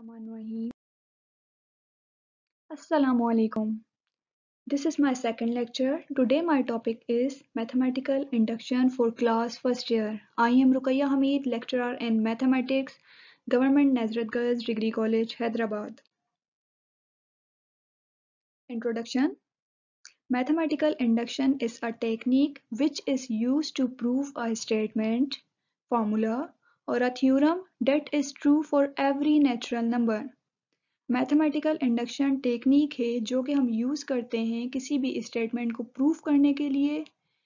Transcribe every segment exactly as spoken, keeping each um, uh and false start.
Bismillahirrahmanirrahim. Assalamu alaikum. This is my second lecture. Today my topic is Mathematical Induction for Class First Year. I am Ruquia Hameed, lecturer in Mathematics, Government Nazreth Girls Degree College, Hyderabad. Introduction. Mathematical induction is a technique which is used to prove a statement, formula, or a theorem that is true for every natural number. Mathematical induction technique है जो कि हम use करते हैं किसी भी statement को prove करने के लिए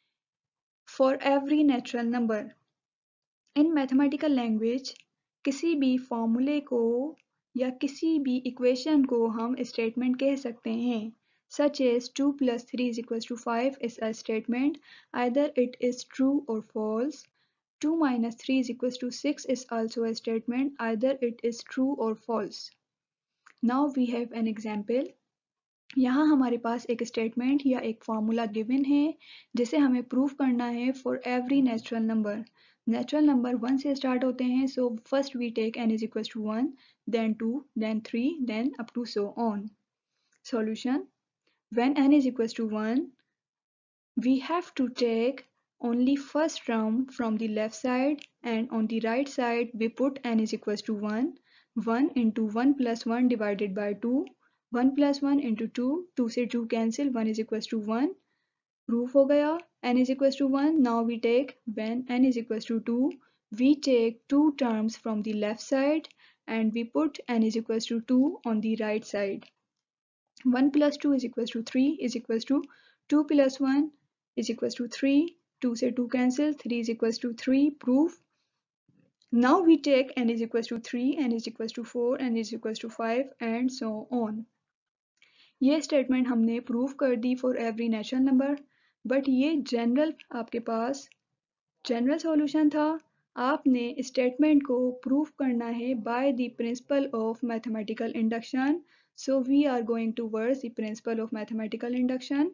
for every natural number. In mathematical language किसी भी फॉर्मूले को या किसी भी इक्वेशन को हम स्टेटमेंट कह सकते हैं, such as two plus three is equals to five is a statement, either it is true or false. two minus three is equals to six is also a statement, either it is true or false. Now we have an example. यहाँ हमारे पास एक statement या एक formula given है जिसे हमें prove करना है for every natural number. Natural number one से स्टार्ट होते हैं, so first we take n is equal to one, then two, then three, then up to so on. Solution: when n is equal to one, we have to take only first term from the left side, and on the right side we put n is equals to one. one into one plus one divided by two. one plus one into two. two से two cancel. one is equals to one. Proof हो गया. n is equals to one. Now we take, when n is equals to two, we take two terms from the left side and we put n is equals to two on the right side. one plus two is equals to three is equals to two plus one is equals to three. two से two cancel. three is equals to three. Proof. Now we take n is equals to three, n is equals to four, n is equals to five and so on. ये statement हमने prove कर दी for every natural number, but ये general आपके पास general solution था। आपने statement को प्रूव करना है by the principle of mathematical induction, so we are going towards the principle of mathematical induction.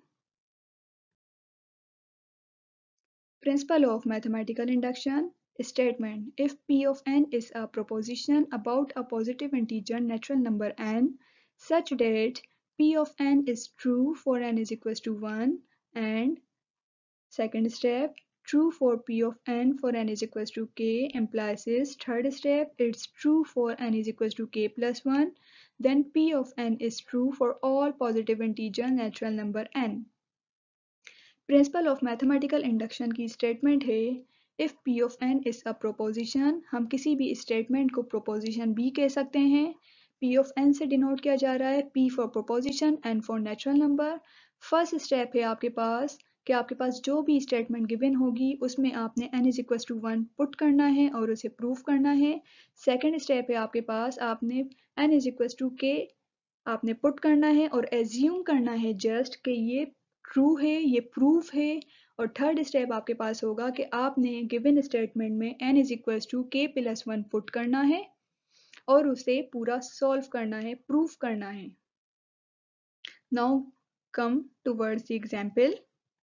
Principle of mathematical induction. Statement: if P of n is a proposition about a positive integer natural number n, such that P of n is true for n is equals to one, and second step, true for P of n for n is equals to k, implies is third step, it's true for n is equals to k plus one, then P of n is true for all positive integer natural number n. Principle of mathematical induction की statement है, if P of N is a proposition, हम किसी भी statement को proposition B कह सकते हैं। P of N से डिनोट किया जा रहा है P for proposition, N for natural number. First step है आपके पास कि आपके पास जो भी स्टेटमेंट गिवन होगी उसमें आपने N is equal to one put करना है और उसे प्रूव करना है। सेकेंड स्टेप है आपके पास, आपने N is equal to k आपने पुट करना है और एज्यूम करना है जस्ट कि ये ट्रू है, ये प्रूफ है। और थर्ड स्टेप आपके पास होगा कि आपने गिवन स्टेटमेंट में n इज इक्वल टू के प्लस वन पुट करना है और उसे पूरा सॉल्व करना है, प्रूफ करना है। Now come towards the example.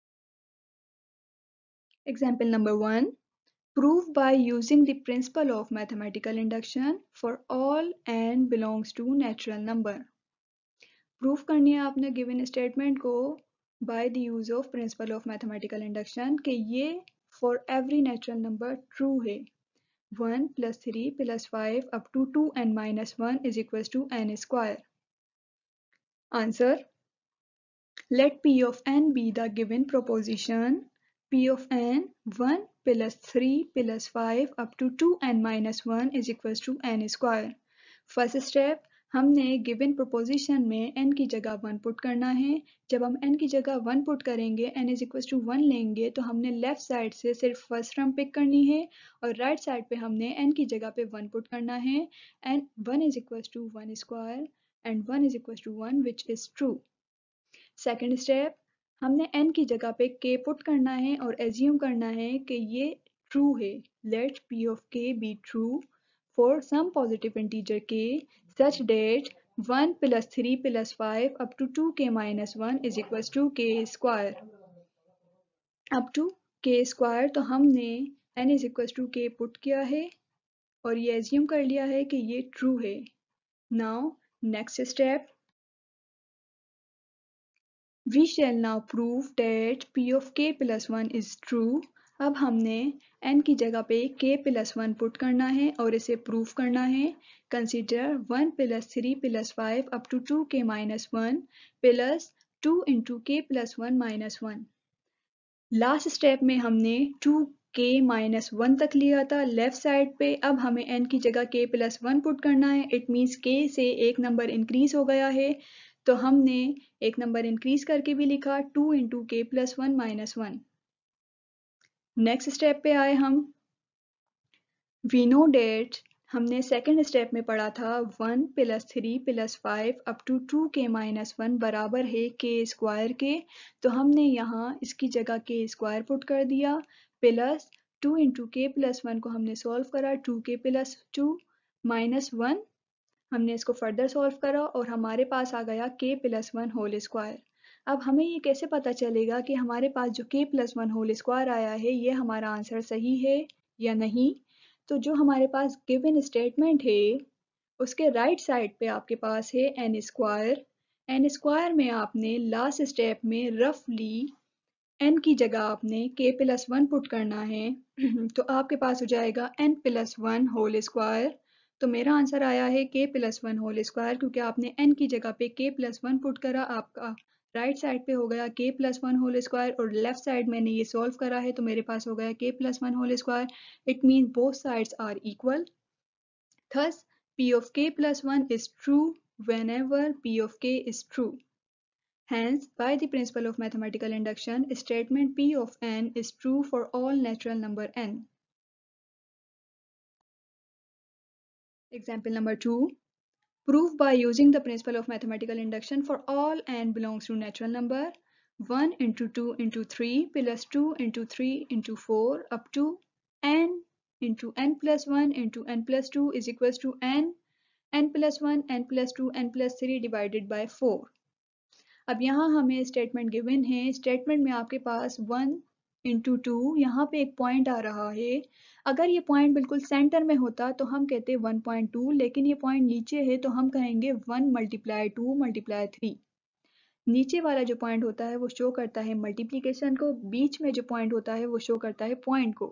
Example number one, prove by using the principle of mathematical induction for all n belongs to natural number. Proof करनी है आपने गिवन स्टेटमेंट को by the use of principle of mathematical induction कि ये for every natural number true है। one plus three plus five up to two n minus one is equals to n square. Answer: let P of n be the given proposition. P of n one plus three plus five up to two n minus one is equals to n square. First step, हमने given proposition में n की जगह one put करना है। जब हम n की जगह वन पुट करेंगे, n is equal to one लेंगे, तो हमने लेफ्ट साइड से सिर्फ फर्स्ट टर्म पिक करनी है और राइट साइड पे हमने n की जगह पे वन पुट करना है। And one is equal to one square and one is equal to one which is true. Second step, हमने n की जगह पे k पुट करना है और एज्यूम करना है कि ये ट्रू है। Let p of k be true for some positive integer k such that one plus three plus five up to two k minus one is equals to k square. up to k square, तो हमने n is equals to k put किया है और ये assume कर लिया है कि ये ट्रू है। Now, next step, we shall now prove that P of k plus one is true. अब हमने n की जगह पे k plus one पुट करना है और इसे प्रूव करना है. Consider one plus three plus five up to two k minus one plus two into k plus one minus one. Last step में हमने टू के माइनस वन तक लिया था लेफ्ट साइड पे. अब हमें n की जगह k प्लस वन पुट करना है. इट मीन्स k से एक नंबर इंक्रीज हो गया है तो हमने एक नंबर इंक्रीज करके भी लिखा टू इंटू के plus one minus one. Next step पे आए हम. वी नो डेट हमने सेकेंड स्टेप में पढ़ा था one plus three plus five up to two के माइनस वन बराबर है के स्क्वायर के. तो हमने यहाँ इसकी जगह के स्क्वायर पुट कर दिया प्लस टू इंटू के प्लस वन को हमने सॉल्व करा टू के प्लस टू माइनस वन. हमने इसको फर्दर सॉल्व करा और हमारे पास आ गया k plus one whole square. अब हमें ये कैसे पता चलेगा कि हमारे पास जो के प्लस वन होल स्क्वायर आया है ये हमारा आंसर सही है या नहीं. तो जो हमारे पास गिवन स्टेटमेंट है उसके राइट साइड पे आपके पास है एन स्क्वायर. एन स्क्वायर में आपने लास्ट स्टेप में रफली एन की जगह आपने के प्लस वन पुट करना है तो आपके पास हो जाएगा n plus one whole square. तो मेरा आंसर आया है के प्लस वन होल स्क्वायर क्योंकि आपने एन की जगह पे के प्लस वन पुट करा. आपका राइट साइड पे हो गया k plus one whole square और लेफ्ट साइड मैंने ये सॉल्व करा है तो मेरे पास हो गया k plus one whole square. It means both sides are equal. Thus P of k plus one is true whenever P of k is true. Hence, by the principle of mathematical induction, statement P of n is true for all natural number n. Example number two. Prove by using the principle of mathematical induction for all n belongs to natural number. one into two into three plus two into three into four up to n into n plus one into n plus two is equals to n, n plus one, n plus two, n plus three divided by four. अब यहाँ हमें statement given है. Statement में आपके पास one into two यहाँ पे एक point आ रहा है. अगर ये पॉइंट बिल्कुल सेंटर में होता तो हम कहते वन पॉइंट टू, लेकिन ये पॉइंट नीचे है तो हम कहेंगे one multiply two multiply three. नीचे वाला जो पॉइंट होता है वो शो करता है मल्टीप्लीकेशन को, बीच में जो पॉइंट होता है वो शो करता है पॉइंट को.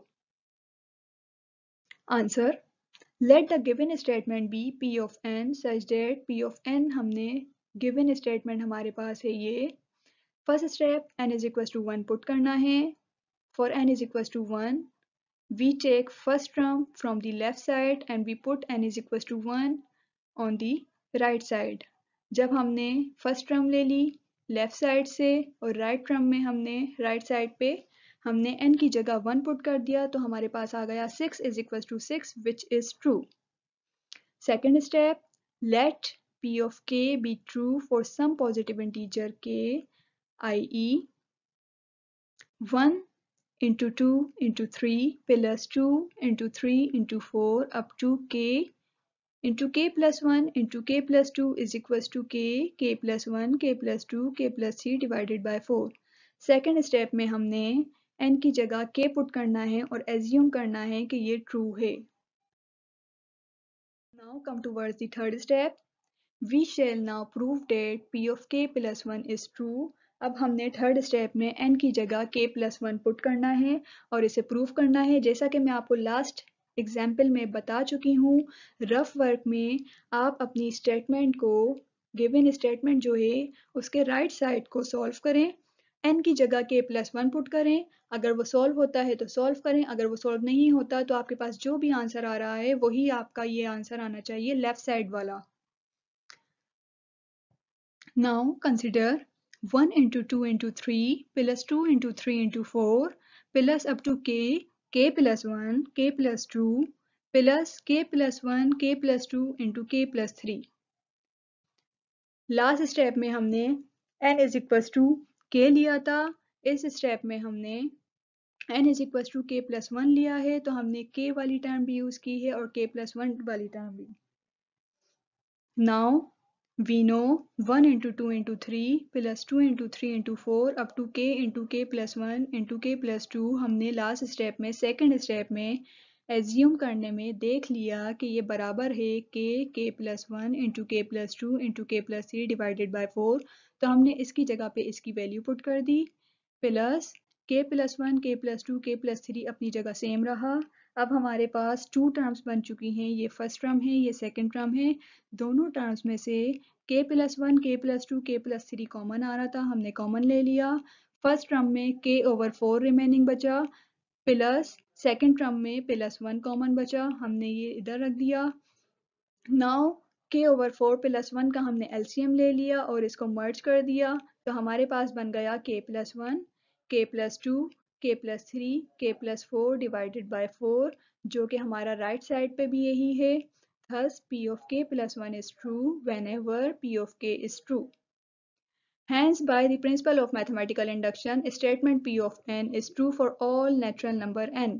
Answer. Let the given statement be P of n such that P of n हमने given statement हमारे पास है ये. First step n is equals to one put करना है. For n is equals to one we take first term from the left side and we put n is equals to one on the right side. जब हमने first term ले ली left side से और right term में हमने right side पे हमने n की जगह वन पुट कर दिया तो हमारे पास आ गया six is equals to six which is true. Second step, let P of k be true for some positive integer k, that is one into two into three plus two into three into four up to k into k plus one into k plus two is equals to k, k plus one, k plus two, k plus three divided by four. Second step में हमने n की जगह k put करना है और assume करना है कि ये true है. Now come towards the third step. We shall now prove that P of k plus one is true. अब हमने थर्ड स्टेप में n की जगह k plus वन पुट करना है और इसे प्रूव करना है. जैसा कि मैं आपको लास्ट एग्जाम्पल में बता चुकी हूँ, रफ वर्क में आप अपनी स्टेटमेंट को, गिवन स्टेटमेंट जो है उसके राइट साइड को सॉल्व करें. n की जगह k प्लस वन पुट करें. अगर वो सॉल्व होता है तो सॉल्व करें, अगर वो सॉल्व नहीं होता तो आपके पास जो भी आंसर आ रहा है वही आपका ये आंसर आना चाहिए, लेफ्ट साइड वाला. Now consider one into two into three plus two into three into four plus up to k, k plus one, k plus two plus k plus one, k plus two into k plus three. Last step में हमने n is equals to k लिया था. इस step में हमने n is equals to k plus one लिया है तो हमने k वाली टर्म भी यूज की है और k plus वन वाली टर्म भी. Now we know one into two into three plus two into three into four up to k into k plus one into k plus two हमने last step में, second step में assume करने में देख लिया कि ये बराबर है के के प्लस वन इंटू के प्लस टू इंटू के plus three divided by four, तो हमने इसकी जगह पे इसकी वैल्यू पुट कर दी, plus k plus one k plus two के प्लस थ्री अपनी जगह सेम रहा। अब हमारे पास टू टर्म्स बन चुकी हैं, ये फर्स्ट टर्म है ये सेकंड टर्म है। दोनों टर्म्स में से k plus one k plus two के प्लस थ्री कॉमन आ रहा था, हमने कॉमन ले लिया। फर्स्ट टर्म में के ओवर फोर रिमेनिंग बचा, प्लस सेकंड टर्म में प्लस वन कॉमन बचा, हमने ये इधर रख दिया। नाउ के ओवर फोर प्लस वन का हमने एलसीएम ले लिया और इसको मर्ज कर दिया, तो हमारे पास बन गया k plus one k plus two के plus three k plus four divided by four, जो कि हमारा राइट right साइड पे भी यही है। Thus p of k plus one is true whenever p of k is true. Hence, by the principle of mathematical induction, statement p of n is true for all natural number n.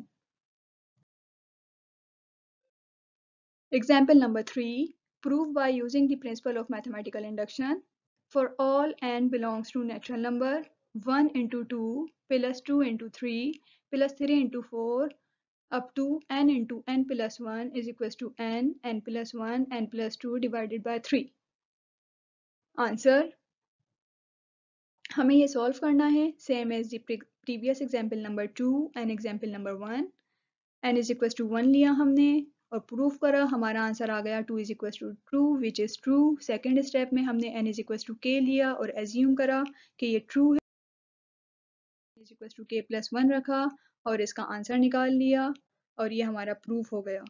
Example number three, prove by using the principle of mathematical induction. For all n belongs to natural number, one into two plus two into three plus three into four up to n into n plus one is equals to n, n plus one, n plus two divided by three. Answer, हमें ये solve करना है same as the previous example number two and example number one. n is equal to one लिया हमने और proof करा, हमारा answer आ गया two is equal to true which is true. Second step में हमने n इज इक्वल टू के लिया और एज्यूम करा कि ये ट्रू है, इज इक्वल टू के प्लस वन रखा और इसका आंसर निकाल लिया और ये हमारा प्रूफ हो गया।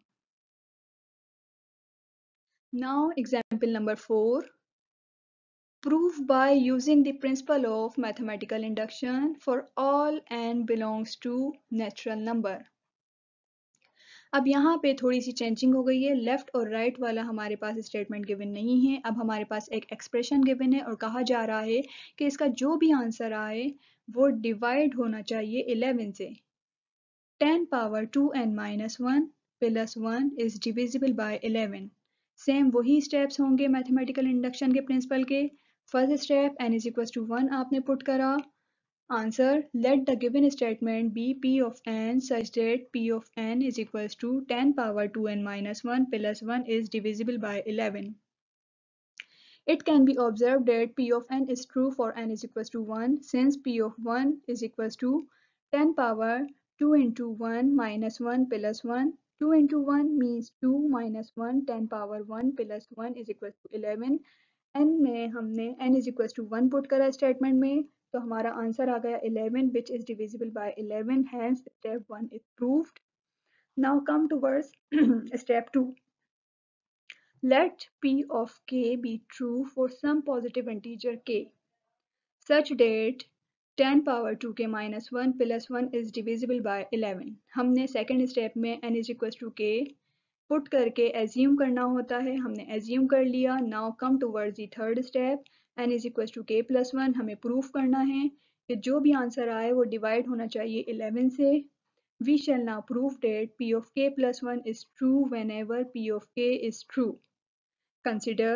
Now example number four, prove by using the principle of mathematical induction for all n belongs to natural number. अब यहाँ पे थोड़ी सी चेंजिंग हो गई है, लेफ्ट और राइट right वाला हमारे पास स्टेटमेंट गिवन नहीं है, अब हमारे पास एक एक्सप्रेशन गिवन है और कहा जा रहा है कि इसका जो भी आंसर आए वो डिवाइड होना चाहिए इलेवन से। Ten power two n minus one plus one is divisible by eleven. Same वही स्टेप्स होंगे मैथमेटिकल इंडक्शन के प्रिंसिपल के। First step n is equal to one आपने पुट करा, answer let the given statement be p of n such that p of n is equals to ten power two n minus one plus one is divisible by eleven. It can be observed that p of n is true for n is equals to one since p of one is equals to ten power two into one minus one plus one. Two into one means two minus one, ten power one plus one is equals to eleven. n में हमने n is equals to one put करा statement में, तो हमारा answer आ गया eleven which is divisible by eleven, hence step one is proved. Now come towards step two. Let p of k be true for some positive integer k such that ten power two k minus one plus one is divisible by eleven. हमने second step में n is equals to k पुट करके assume करना होता है, हमने assume कर लिया। Now come towards the third step, n is equal to के प्लस वन, हमें प्रूफ करना है कि जो भी आंसर आए वो डिवाइड होना चाहिए इलेवन से। We shall now proof that p of k plus one is true whenever p of k is true. Consider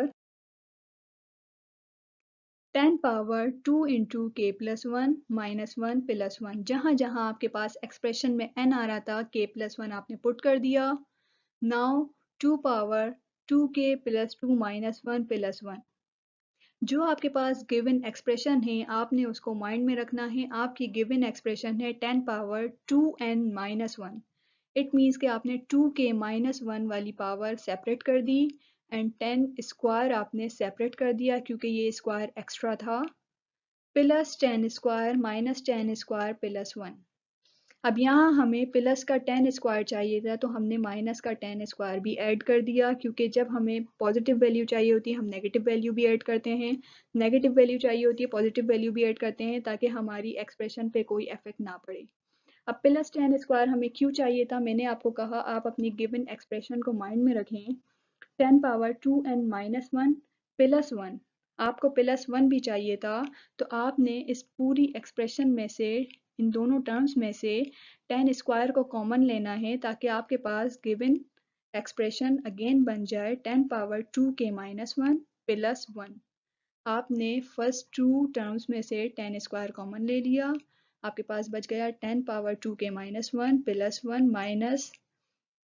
ten power two into के plus one minus one plus one, जहाँ जहाँ आपके पास expression में n आ रहा था k plus one आपने put कर दिया। नाउ टू पावर टू के plus two minus one plus one, जो आपके पास गिवन एक्सप्रेशन है आपने उसको माइंड में रखना है। आपकी गिवन एक्सप्रेशन है ten power two n minus one, it means कि आपने टू के माइनस वन वाली पावर सेपरेट कर दी एंड टेन स्क्वायर आपने सेपरेट कर दिया क्योंकि ये स्क्वायर एक्स्ट्रा था, plus ten square minus ten square plus one. अब यहाँ हमें प्लस का टेन स्क्वायर चाहिए था तो हमने माइनस का टेन स्क्वायर भी ऐड कर दिया, क्योंकि जब हमें पॉजिटिव वैल्यू चाहिए होती है हम नेगेटिव वैल्यू भी ऐड करते हैं, नेगेटिव वैल्यू चाहिए होती है पॉजिटिव वैल्यू भी ऐड करते हैं ताकि हमारी एक्सप्रेशन पे कोई इफेक्ट ना पड़े। अब प्लस टेन स्क्वायर हमें क्यों चाहिए था, मैंने आपको कहा आप अपनी गिवन एक्सप्रेशन को माइंड में रखें। Ten power two n minus one plus one, आपको प्लस वन भी चाहिए था तो आपने इस पूरी एक्सप्रेशन में से इन दोनों टर्म्स में से टेन स्क्वायर को कॉमन लेना है ताकि आपके पास गिवन एक्सप्रेशन अगेन बन जाए टेन पावर टू के माइनस वन प्लस वन। आपने फर्स्ट टू टर्म्स में से टेन स्क्वायर कॉमन ले लिया, आपके पास बच गया टेन पावर टू के minus one plus one minus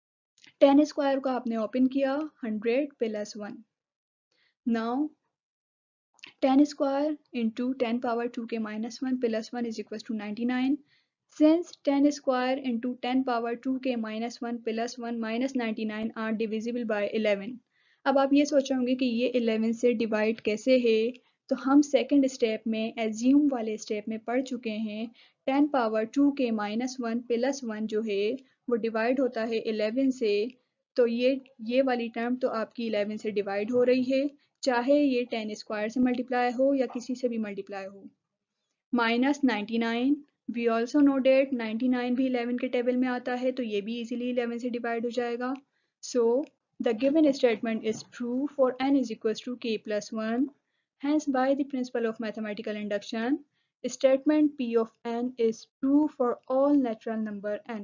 ten square को आपने ओपन किया, hundred plus one. Now ten square into ten power two k minus one plus one is equals to ninety-nine. Since ten square into ten power two k minus one plus one minus ninety-nine are divisible by eleven. अब आप ये सोच रहे होंगे कि ये eleven से divide कैसे है, तो हम सेकंड स्टेप में एज्यूम वाले स्टेप में पढ़ चुके हैं। ten पावर टू के माइनस वन प्लस वन जो है वो डिवाइड होता है eleven से, तो ये ये वाली टर्म तो आपकी eleven से डिवाइड हो रही है, चाहे ये टेन स्क्वायर से मल्टीप्लाई हो या किसी से भी मल्टीप्लाई हो। Minus ninety nine, we also know that ninety nine भी इलेवन के टेबल में आता है, तो ये भी इजीली इलेवन से डिवाइड हो जाएगा। So the given statement is true for n is equal to k plus one. Hence, by the principle of mathematical induction, statement P of n is true for all natural number n.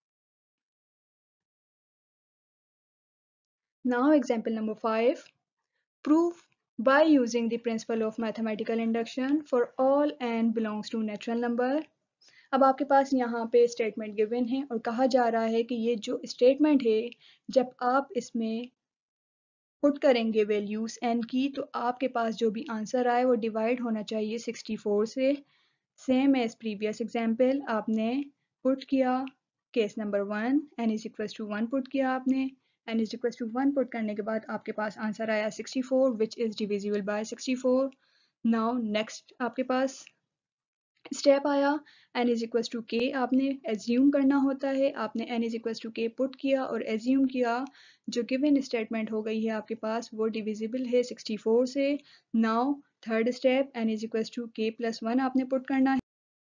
Now, example number five. Prove by using the principle of mathematical induction for all n belongs to natural number. अब आपके पास यहाँ पे statement given है और कहा जा रहा है कि ये जो स्टेटमेंट है जब आप इसमें पुट करेंगे वैल्यूज n की, तो आपके पास जो भी आंसर आए वो डिवाइड होना चाहिए सिक्सटी फोर से। सेम एज प्रीवियस एग्जाम्पल, आपने पुट किया case number one, n is equal to one put किया आपने, n is equal to one put करने के बाद आपके पास आंसर आया sixty four which is divisible by sixty four. Now next आपके पास स्टेप आया n is equal to k, आपने एज्यूम करना होता है, आपने n is equal to k put किया और एज्यूम किया, जो गिवन स्टेटमेंट हो गई है आपके पास वो डिविजिबल है सिक्सटी फोर से। Now third step n is equal to के प्लस वन आपने पुट करना है,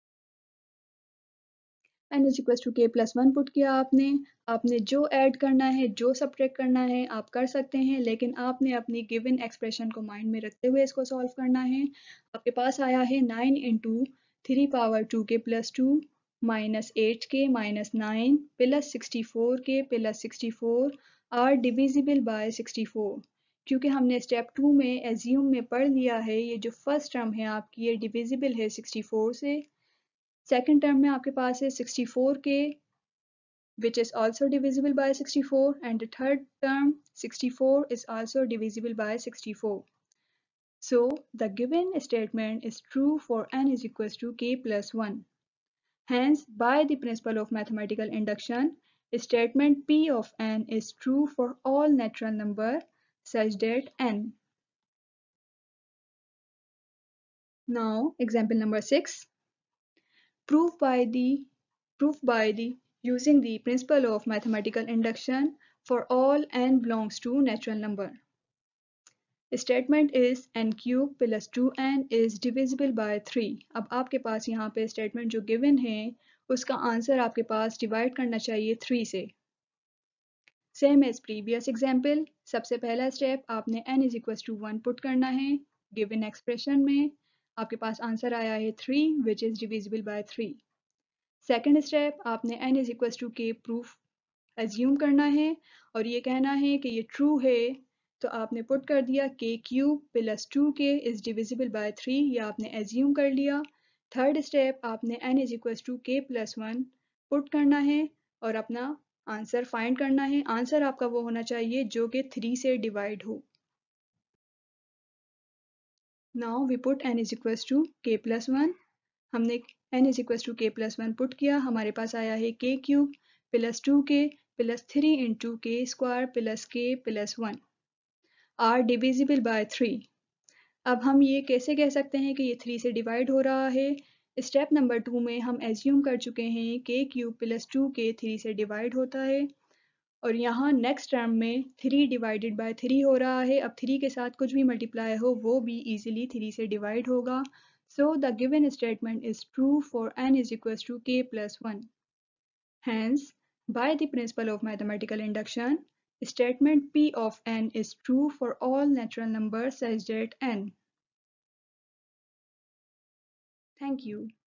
n इज इक्वल टू के प्लस वन पुट किया आपने, आपने जो ऐड करना है जो सब्ट्रैक्ट करना है आप कर सकते हैं, लेकिन आपने अपनी गिवन एक्सप्रेशन को माइंड में रखते हुए इसको सॉल्व करना है। आपके पास आया है nine into three power two के plus two minus eight k minus nine plus sixty four k plus sixty four are divisible by sixty four. क्योंकि हमने स्टेप टू में एज्यूम में पढ़ लिया है ये जो फर्स्ट टर्म है आपकी ये डिविजिबल है सिक्सटी फोर से, सेकेंड टर्म में आपके पास है sixty four k which is also divisible by sixty-four, and the third term sixty-four is also divisible by sixty-four. So the given statement is true for n is equals to k plus one. Hence, by the principle of mathematical induction, statement P of n is true for all natural number such that n. Now, example number six. Prove by the proof by the using the principle of mathematical induction for all n belongs to natural number. Statement is n cube plus two n is divisible by three. अब आपके पास यहाँ पे statement जो given है उसका answer आपके पास divide करना चाहिए थ्री से। सेम एज प्रीवियस एग्जाम्पल, सबसे पहला स्टेप आपने n is equal to one put करना है गिवन एक्सप्रेशन में, आपके पास आंसर आया है three which is divisible by three. Second step आपने n is equal to k proof assume करना है और ये कहना है कि ये ट्रू है, तो आपने पुट कर दिया k cube plus two k is divisible by three, ये आपने एज्यूम कर लिया। थर्ड स्टेप आपने n इज इक्वल टू के प्लस वन पुट करना है और अपना आंसर फाइंड करना है। आंसर आपका वो होना चाहिए जो कि थ्री से डिवाइड हो। Now we put n is equal to के प्लस वन, हमने n इज इक्वल टू के प्लस वन पुट किया, हमारे पास आया है k क्यूब प्लस टू के plus three into k square plus k plus one are divisible by three. अब हम ये कैसे कह सकते हैं कि ये थ्री से डिवाइड हो रहा है? स्टेप नंबर टू में हम एज्यूम कर चुके हैं k cube plus two k three से डिवाइड होता है और यहाँ नेक्स्ट टर्म में थ्री डिवाइडेड बाय थ्री हो रहा है। अब थ्री के साथ कुछ भी मल्टीप्लाई हो वो भी इजीली थ्री से डिवाइड होगा। So the given statement is true for n is equal to के plus one. Hence, by the principle of mathematical induction, statement P of n is true for all natural numbers such that n. Thank you.